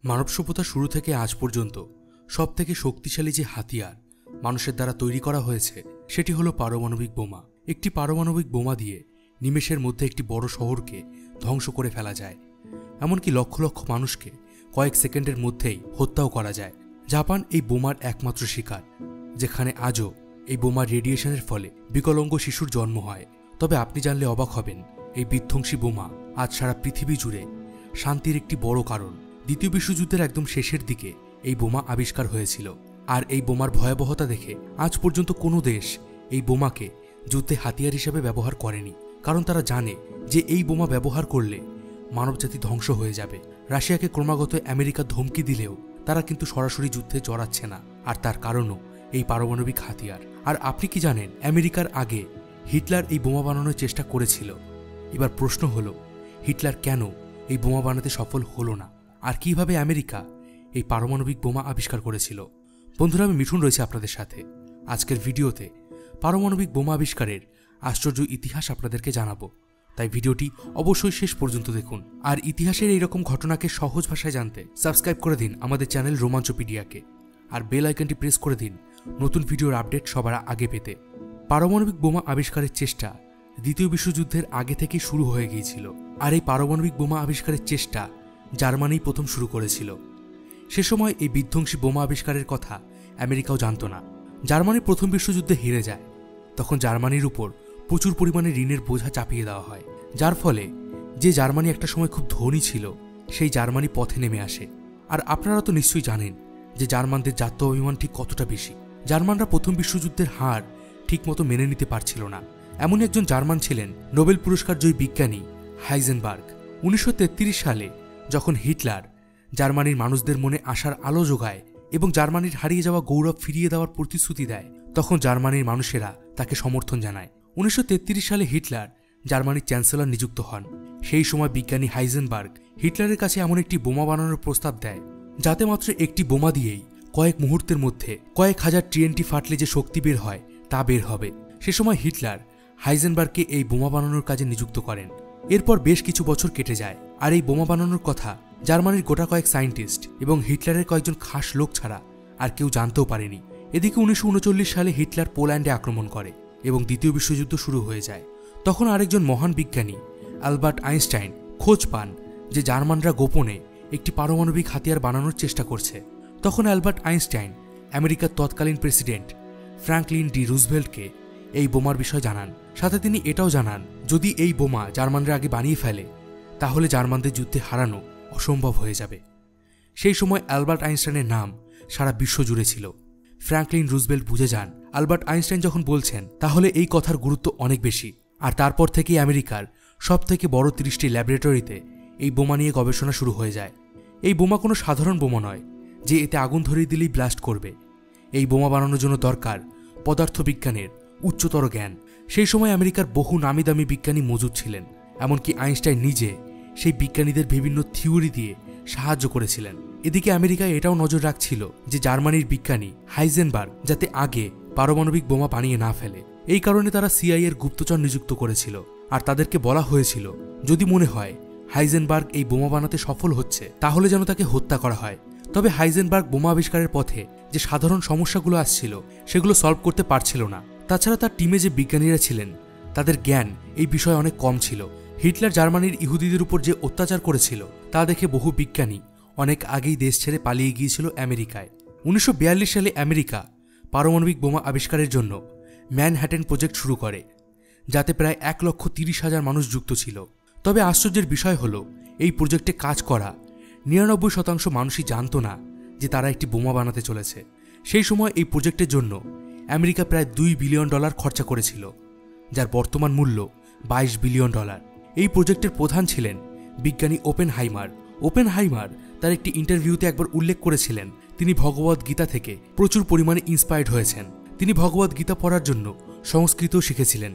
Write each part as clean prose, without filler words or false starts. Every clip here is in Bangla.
মানব সভ্যতা শুরু থেকে আজ পর্যন্ত সবথেকে শক্তিশালী যে হাতিয়ার মানুষের দ্বারা তৈরি করা হয়েছে সেটি হলো পারমাণবিক বোমা। একটি পারমাণবিক বোমা দিয়ে নিমেষের মধ্যে একটি বড় শহরকে ধ্বংস করে ফেলা যায়, এমনকি লক্ষ লক্ষ মানুষকে কয়েক সেকেন্ডের মধ্যেই হত্যাও করা যায়। জাপান এই বোমার একমাত্র শিকার, যেখানে আজও এই বোমার রেডিয়েশনের ফলে বিকলাঙ্গ শিশুর জন্ম হয়। তবে আপনি জানলে অবাক হবেন, এই বিধ্বংসী বোমা আজ সারা পৃথিবী জুড়ে শান্তির একটি বড় কারণ। দ্বিতীয় বিশ্বযুদ্ধের একদম শেষের দিকে এই বোমা আবিষ্কার হয়েছিল, আর এই বোমার ভয়াবহতা দেখে আজ পর্যন্ত কোনো দেশ এই বোমাকে যুদ্ধে হাতিয়ার হিসেবে ব্যবহার করেনি, কারণ তারা জানে যে এই বোমা ব্যবহার করলে মানবজাতি ধ্বংস হয়ে যাবে। রাশিয়াকে ক্রমাগত আমেরিকা ধমকি দিলেও তারা কিন্তু সরাসরি যুদ্ধে জড়াচ্ছে না, আর তার কারণও এই পারমাণবিক হাতিয়ার। আর আপনি কি জানেন, আমেরিকার আগে হিটলার এই বোমা বানানোর চেষ্টা করেছিল। এবার প্রশ্ন হলো, হিটলার কেন এই বোমা বানাতে সফল হলো না, আর কিভাবে আমেরিকা এই পারমাণবিক বোমা আবিষ্কার করেছিল? বন্ধুরা, আমি মিঠুন রয়েছে আপনাদের সাথে। আজকের ভিডিওতে পারমাণবিক বোমা আবিষ্কারের আশ্চর্য ইতিহাস আপনাদেরকে জানাবো, তাই ভিডিওটি অবশ্যই শেষ পর্যন্ত দেখুন। আর ইতিহাসের এইরকম ঘটনাকে সহজ ভাষায় জানতে সাবস্ক্রাইব করে দিন আমাদের চ্যানেল রোমাঞ্চ পিডিয়াকে, আর বেল আইকনটি প্রেস করে দিন নতুন ভিডিওর আপডেট সবার আগে পেতে। পারমাণবিক বোমা আবিষ্কারের চেষ্টা দ্বিতীয় বিশ্বযুদ্ধের আগে থেকেই শুরু হয়ে গিয়েছিল, আর এই পারমাণবিক বোমা আবিষ্কারের চেষ্টা জার্মানি প্রথম শুরু করেছিল। সে সময় এই বিধ্বংসী বোমা আবিষ্কারের কথা আমেরিকাও জানত না। জার্মানি প্রথম বিশ্বযুদ্ধে হেরে যায়, তখন জার্মানির উপর প্রচুর পরিমাণে ঋণের বোঝা চাপিয়ে দেওয়া হয়, যার ফলে যে জার্মানি একটা সময় খুব ধনী ছিল সেই জার্মানি পথে নেমে আসে। আর আপনারা তো নিশ্চয়ই জানেন যে জার্মানদের জাতীয় অভিমান ঠিক কতটা বেশি। জার্মানরা প্রথম বিশ্বযুদ্ধের হার ঠিকমতো মেনে নিতে পারছিল না। এমন একজন জার্মান ছিলেন নোবেল পুরস্কার জয়ী বিজ্ঞানী হাইজেনবার্গ। 1933 সালে যখন হিটলার জার্মানির মানুষদের মনে আশার আলো যোগায় এবং জার্মানির হারিয়ে যাওয়া গৌরব ফিরিয়ে দেওয়ার প্রতিশ্রুতি দেয়, তখন জার্মানির মানুষেরা তাকে সমর্থন জানায়। 1933 সালে হিটলার জার্মানির চ্যান্সেলর নিযুক্ত হন। সেই সময় বিজ্ঞানী হাইজেনবার্গ হিটলারের কাছে এমন একটি বোমা বানানোর প্রস্তাব দেয়, যাতে মাত্র একটি বোমা দিয়েই কয়েক মুহূর্তের মধ্যে কয়েক হাজার TNT ফাটলে যে শক্তি বের হয় তা বের হবে। সে সময় হিটলার হাইজেনবার্গকে এই বোমা বানানোর কাজে নিযুক্ত করেন। এরপর বেশ কিছু বছর কেটে যায়, আর এই বোমা বানানোর কথা জার্মানির গোটা কয়েক সায়েন্টিস্ট এবং হিটলারের কয়েকজন খাস লোক ছাড়া আর কেউ জানতেও পারেনি। এদিকে 1939 সালে হিটলার পোল্যান্ডে আক্রমণ করে এবং দ্বিতীয় বিশ্বযুদ্ধ শুরু হয়ে যায়। তখন আরেকজন মহান বিজ্ঞানী আলবার্ট আইনস্টাইন খোঁজ পান যে জার্মানরা গোপনে একটি পারমাণবিক হাতিয়ার বানানোর চেষ্টা করছে। তখন অ্যালবার্ট আইনস্টাইন আমেরিকার তৎকালীন প্রেসিডেন্ট ফ্র্যাঙ্কলিন ডি রুজভেল্টকে এই বোমার বিষয় জানান। সাথে তিনি এটাও জানান, যদি এই বোমা জার্মানরা আগে বানিয়ে ফেলে তাহলে জার্মানদের যুদ্ধে হারানো অসম্ভব হয়ে যাবে। সেই সময় অ্যালবার্ট আইনস্টাইনের নাম সারা বিশ্ব জুড়ে ছিল। ফ্র্যাঙ্কলিন রুজভেল্ট বুঝে যান আলবার্ট আইনস্টাইন যখন বলছেন তাহলে এই কথার গুরুত্ব অনেক বেশি। আর তারপর থেকেই আমেরিকার সবথেকে বড় 30টি ল্যাবরেটরিতে এই বোমা নিয়ে গবেষণা শুরু হয়ে যায়। এই বোমা কোনো সাধারণ বোমা নয় যে এতে আগুন ধরিয়ে দিলেই ব্লাস্ট করবে। এই বোমা বানানোর জন্য দরকার পদার্থবিজ্ঞানের উচ্চতর জ্ঞান। সেই সময় আমেরিকার বহু নামি দামি বিজ্ঞানী মজুদ ছিলেন, এমনকি আইনস্টাইন নিজে সেই বিজ্ঞানীদের বিভিন্ন থিওরি দিয়ে সাহায্য করেছিলেন। এদিকে আমেরিকা এটাও নজর রাখছিল যে জার্মানির বিজ্ঞানী হাইজেনবার্গ যাতে আগে পারমাণবিক বোমা বানিয়ে না ফেলে। এই কারণে তারা CIA এর গুপ্তচর নিযুক্ত করেছিল, আর তাদেরকে বলা হয়েছিল যদি মনে হয় হাইজেনবার্গ এই বোমা বানাতে সফল হচ্ছে তাহলে যেন তাকে হত্যা করা হয়। তবে হাইজেনবার্গ বোমা আবিষ্কারের পথে যে সাধারণ সমস্যাগুলো আসছিল সেগুলো সলভ করতে পারছিল না। তাছাড়া তার টিমে যে বিজ্ঞানীরা ছিলেন তাদের জ্ঞান এই বিষয়ে অনেক কম ছিল। হিটলার জার্মানির ইহুদিদের উপর যে অত্যাচার করেছিল তা দেখে বহু বিজ্ঞানী অনেক আগেই দেশ ছেড়ে পালিয়ে গিয়েছিল আমেরিকায়। 1942 সালে আমেরিকা পারমাণবিক বোমা আবিষ্কারের জন্য ম্যানহ্যাটেন প্রজেক্ট শুরু করে, যাতে প্রায় 1,30,000 মানুষ যুক্ত ছিল। তবে আশ্চর্যের বিষয় হলো, এই প্রজেক্টে কাজ করা 99% মানুষই জানত না যে তারা একটি বোমা বানাতে চলেছে। সেই সময় এই প্রজেক্টের জন্য আমেরিকা প্রায় $2 বিলিয়ন খরচা করেছিল, যার বর্তমান মূল্য $22 বিলিয়ন। এই প্রজেক্টের প্রধান ছিলেন বিজ্ঞানী ওপেনহাইমার তার একটি ইন্টারভিউতে একবার উল্লেখ করেছিলেন তিনি ভগবদ গীতা থেকে প্রচুর পরিমাণে ইন্সপায়ার্ড হয়েছেন। তিনি ভগবদ গীতা পড়ার জন্য সংস্কৃতও শিখেছিলেন।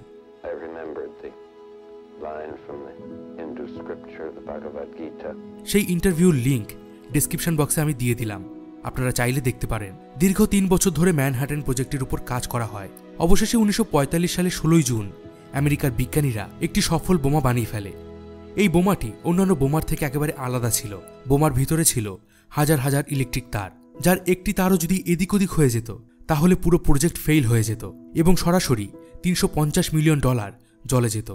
সেই ইন্টারভিউর লিঙ্ক ডেসক্রিপশন বক্সে আমি দিয়ে দিলাম, আপনারা চাইলে দেখতে পারেন। দীর্ঘ 3 বছর ধরে ম্যানহাটেন প্রজেক্টের উপর কাজ করা হয়। অবশেষে 1945 সালে 16 জুন আমেরিকার বিজ্ঞানীরা একটি সফল বোমা বানিয়ে ফেলে। এই বোমাটি অন্যান্য বোমার থেকে একেবারে আলাদা ছিল। বোমার ভিতরে ছিল হাজার হাজার ইলেকট্রিক তার, যার একটি তারও যদি এদিক ওদিক হয়ে যেত তাহলে পুরো প্রজেক্ট ফেল হয়ে যেত এবং সরাসরি $350 মিলিয়ন জলে যেত।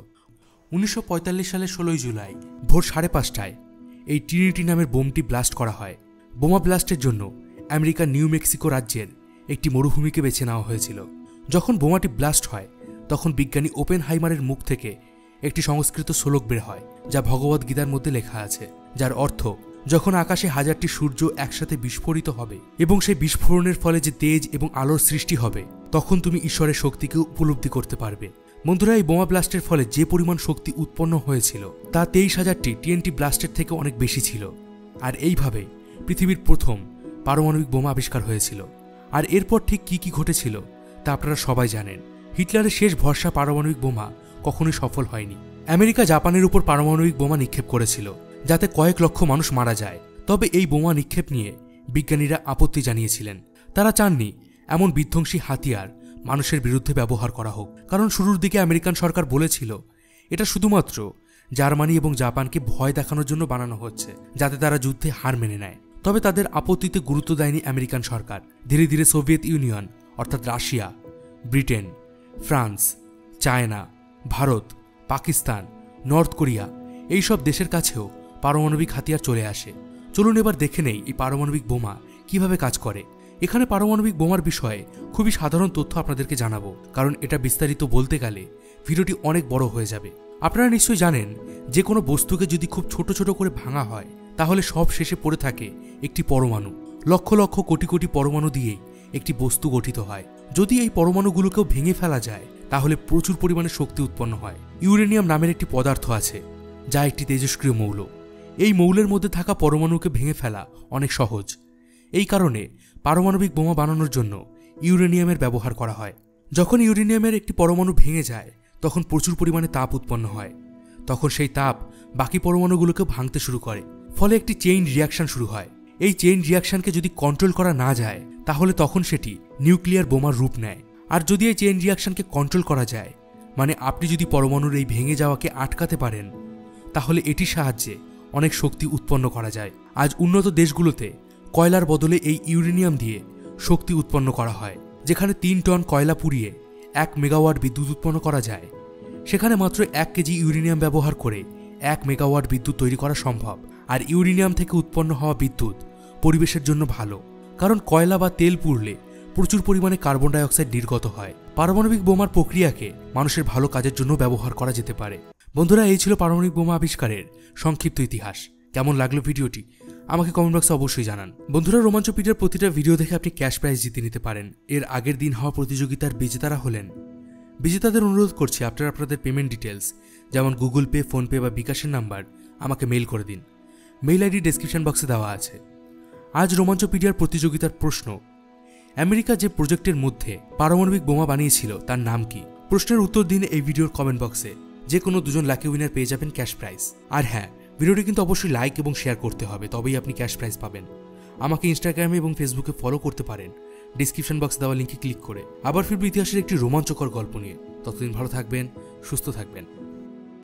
1945 সালের 16 জুলাই ভোর 5:30টায় এই ট্রিনিটি নামের বোমটি ব্লাস্ট করা হয়। বোমা ব্লাস্টের জন্য আমেরিকার নিউ মেক্সিকো রাজ্যের একটি মরুভূমিকে বেছে নেওয়া হয়েছিল। যখন বোমাটি ব্লাস্ট হয় তখন বিজ্ঞানী ওপেনহাইমারের মুখ থেকে একটি সংস্কৃত শ্লোক বের হয়, যা ভগবদ্গীতার মধ্যে লেখা আছে, যার অর্থ, যখন আকাশে 1000টি সূর্য একসাথে বিস্ফোরিত হবে এবং সেই বিস্ফোরণের ফলে যে তেজ এবং আলোর সৃষ্টি হবে, তখন তুমি ঈশ্বরের শক্তিকে উপলব্ধি করতে পারবে। বন্ধুরা, এই বোমা ব্লাস্টের ফলে যে পরিমাণ শক্তি উৎপন্ন হয়েছিল তা 23,000টি TNT ব্লাস্টের থেকে অনেক বেশি ছিল। আর এইভাবে পৃথিবীর প্রথম পারমাণবিক বোমা আবিষ্কার হয়েছিল। আর এরপর ঠিক কি কি ঘটেছিল তা আপনারা সবাই জানেন। হিটলারের শেষ ভরসা পারমাণবিক বোমা কখনোই সফল হয়নি। আমেরিকা জাপানের উপর পারমাণবিক বোমা নিক্ষেপ করেছিল যাতে কয়েক লক্ষ মানুষ মারা যায়। তবে এই বোমা নিক্ষেপ নিয়ে বিজ্ঞানীরা আপত্তি জানিয়েছিলেন। তারা চাননি এমন বিধ্বংসী হাতিয়ার মানুষের বিরুদ্ধে ব্যবহার করা হোক, কারণ শুরুর দিকে আমেরিকান সরকার বলেছিল এটা শুধুমাত্র জার্মানি এবং জাপানকে ভয় দেখানোর জন্য বানানো হচ্ছে, যাতে তারা যুদ্ধে হার মেনে নেয়। তবে তাদের আপত্তিতে গুরুত্ব দেয়নি আমেরিকান সরকার। ধীরে ধীরে সোভিয়েত ইউনিয়ন অর্থাৎ Russia, Britain, France, China, Bharat, Pakistan, North Korea এইসব দেশের কাছেও পারমাণবিক হাতিয়ার চলে আসে। চলুন এবার দেখে নেই এই পারমাণবিক বোমা কিভাবে কাজ করে। এখানে পারমাণবিক বোমার বিষয়ে খুবই সাধারণ তথ্য আপনাদেরকে জানাবো, কারণ এটা বিস্তারিত বলতে গেলে ভিডিওটি অনেক বড় হয়ে যাবে। আপনারা নিশ্চয়ই জানেন যে কোনো বস্তুকে যদি খুব ছোট ছোট করে ভাঙা হয় তাহলে সব শেষে পড়ে থাকে একটি পরমাণু। লক্ষ লক্ষ কোটি কোটি পরমাণু দিয়েই একটি বস্তু গঠিত হয়। যদি এই পরমাণুগুলোকেও ভেঙে ফেলা যায় তাহলে প্রচুর পরিমাণে শক্তি উৎপন্ন হয়। ইউরেনিয়াম নামের একটি পদার্থ আছে যা একটি তেজস্ক্রিয় মৌল। এই মৌলের মধ্যে থাকা পরমাণুকে ভেঙে ফেলা অনেক সহজ। এই কারণে পারমাণবিক বোমা বানানোর জন্য ইউরেনিয়ামের ব্যবহার করা হয়। যখন ইউরেনিয়ামের একটি পরমাণু ভেঙে যায় তখন প্রচুর পরিমাণে তাপ উৎপন্ন হয়। তখন সেই তাপ বাকি পরমাণুগুলোকে ভাঙতে শুরু করে, ফলে একটি চেইন রিয়াকশন শুরু হয়। এই চেইন রিয়াকশনকে যদি কন্ট্রোল করা না যায় তাহলে তখন সেটি নিউক্লিয়ার বোমার রূপ নেয়। আর যদি এই চেইন রিয়াকশনকে কন্ট্রোল করা যায়, মানে আপনি যদি পরমাণুর এই ভেঙে যাওয়াকে আটকাতে পারেন, তাহলে এটির সাহায্যে অনেক শক্তি উৎপন্ন করা যায়। আজ উন্নত দেশগুলোতে কয়লার বদলে এই ইউরেনিয়াম দিয়ে শক্তি উৎপন্ন করা হয়। যেখানে 3 টন কয়লা পুড়িয়ে 1 মেগাওয়াট বিদ্যুৎ উৎপন্ন করা যায়, সেখানে মাত্র 1 কেজি ইউরেনিয়াম ব্যবহার করে 1 মেগাওয়াট বিদ্যুৎ তৈরি করা সম্ভব। আর ইউরেনিয়াম থেকে উৎপন্ন হওয়া বিদ্যুৎ পরিবেশের জন্য ভালো, কারণ কয়লা বা তেল পুড়লে প্রচুর পরিমাণে কার্বন ডাই অক্সাইড নির্গত হয়। পারমাণবিক বোমার প্রক্রিয়াকে মানুষের ভালো কাজের জন্য ব্যবহার করা যেতে পারে। বন্ধুরা, এই ছিল পারমাণবিক বোমা আবিষ্কারের সংক্ষিপ্ত ইতিহাস। কেমন লাগলো ভিডিওটি আমাকে কমেন্ট বক্সে অবশ্যই জানান। বন্ধুরা, রোমাঞ্চ পিডিয়ার প্রতিটা ভিডিও দেখে আপনি ক্যাশ প্রাইজ জিতে নিতে পারেন। এর আগের দিন হওয়া প্রতিযোগিতার বিজেতারা হলেন। বিজেতাদের অনুরোধ করছি আপনারা আপনাদের পেমেন্ট ডিটেলস যেমন গুগল পে, ফোনপে বা বিকাশের নাম্বার আমাকে মেইল করে দিন। মেইল আইডি ডেসক্রিপশন বক্সে দেওয়া আছে। আজ রোমাঞ্চ পিডিয়ার প্রতিযোগিতার প্রশ্ন, আমেরিকা যে প্রজেক্টের মধ্যে পারমাণবিক বোমা বানিয়েছিল তার নাম কি? প্রশ্নের উত্তর দিন এই ভিডিওর কমেন্ট বক্সে। যে কোনো 2জন লাকি উইনার পেয়ে যাবেন ক্যাশ প্রাইজ। আর হ্যাঁ, ভিডিওটি কিন্তু অবশ্যই লাইক এবং শেয়ার করতে হবে, তবেই আপনি ক্যাশ প্রাইজ পাবেন। আমাকে ইনস্টাগ্রামে এবং ফেসবুকে ফলো করতে পারেন ডিসক্রিপশন বক্সে দেওয়া লিঙ্কে ক্লিক করে। আবার ফিরব ইতিহাসের একটি রোমাঞ্চকর গল্প নিয়ে। ততদিন ভালো থাকবেন, সুস্থ থাকবেন।